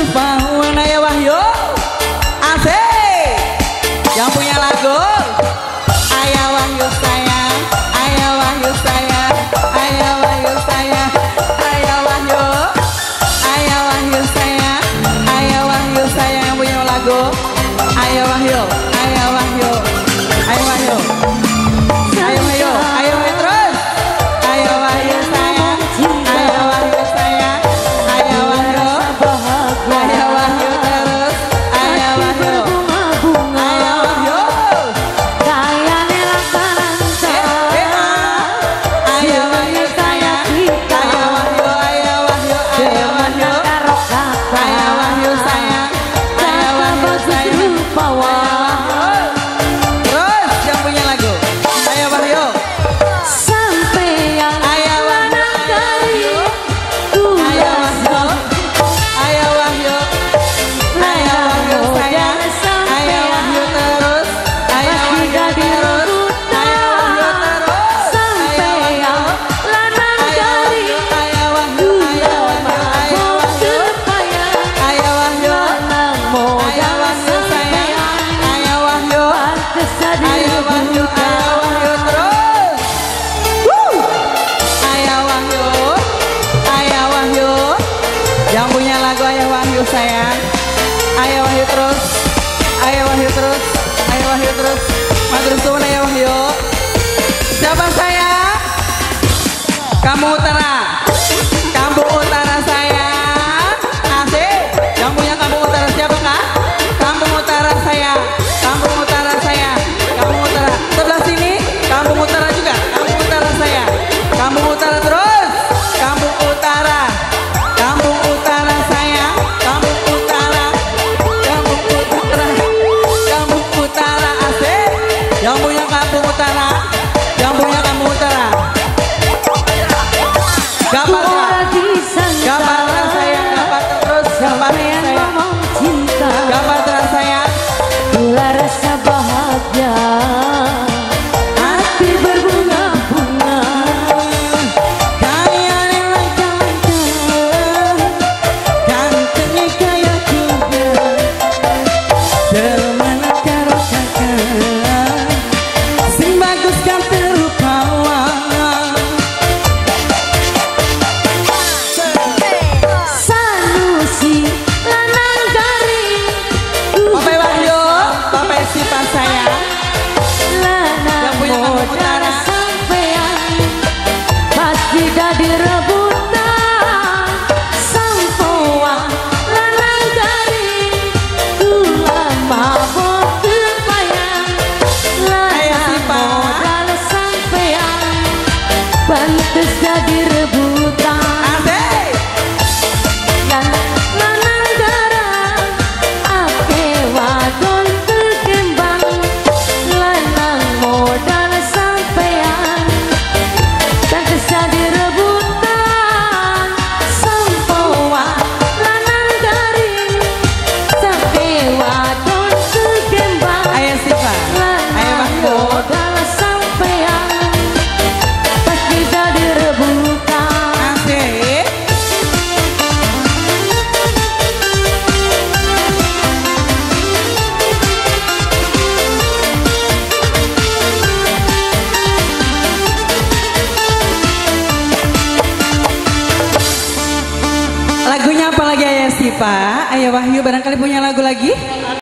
Rupawan Ayah Wahyu asik. Yang punya lagu Ayah Wahyu sayang, Ayah Wahyu sayang, Ayah Wahyu sayang, Ayah Wahyu, Ayah Wahyu sayang, Ayah Wahyu sayang. Yang punya lagu Ayah Wahyu, Ayah Wahyu, Ayah Wahyu, Ayah Wahyu, Ayah Wahyu terus. Ayah Wahyu sayang, Ayah Wahyu sayang, Ayah Wahyu, Ayah Wahyu terus. Ayah Wahyu, Ayah Wahyu, kayane lamparan Ayah Wahyu sayang, Ayah Wahyu, Ayah Wahyu, Ayah Wahyu, Ayah Wahyu sayang, Ayah Wahyu sayang, terus yang punya lagu Ayah Wahyu. sampeyan Ayah Wahyu, Ayah Wahyu, Ayah Wahyu, Ayah Wahyu sayang, Ayah Wahyu terus, Ayah Wahyu terus, Ayah Wahyu terus, Ayah Wahyu, lanang Ayah kari Wahyu, Ayah Wahyu, Ayah Wahyu, Ayah Wahyu, Ayah Wahyu sayang, Ayah Wahyu, Ayah Wahyu, Ayah Wahyu terus. Ayah Wahyu, Ayah Wahyu. Yang punya lagu Ayah Wahyu sayang, Ayah Wahyu terus, Ayah Wahyu terus, Ayah Wahyu terus. Matur suwun Ayah Wahyu. Siapa sayang? Kampung Utara. Kampung Utara sayang. Asik. Yang punya Kampung Utara siapa kak? Kampung Utara sayang, Kampung Utara sayang, Kampung Utara. Sebelah sini Kampung Utara juga. Kampung Utara sayang, Kampung Utara terus. Kampung Utara, Kampung Utara sayang, Kampung Utara, Kampung Utara, Kampung Utara asik. Yang punya Kampung Utara, yang punya Kampung Utara. Gapatra, Gapatra sayang, Gapatra terus, Gapatra sayang, Gapatra sayang. Bila rasa bahagia hati berbunga-bunga, Kaya lengkap-lengkap, gantengnya kaya juga, Dermana karo kakak, sing bagus kan terupawan. sanusi lanang kari Bapak Wahyu, Bapak Sipa sayang, lanang Yang punya Kampung modal Utara. sampean pasti dadi rebutan sampoan lanang kari kula mabok kepayan Ayah lanang Sipa. modal sampean pantes dadi rebutan asik. lanang garang ake wadon terkembang lanang modal sampean pantes jadi rebutan sampoan lanang garing sampe wadon terkembang Ayah Sipa, Ayah lanang Wahyu. modal sampean pasti jadi rebutan. Asik. Lagunya apa lagi Ayah Sipa? Ayah Wahyu barangkali punya lagu lagi?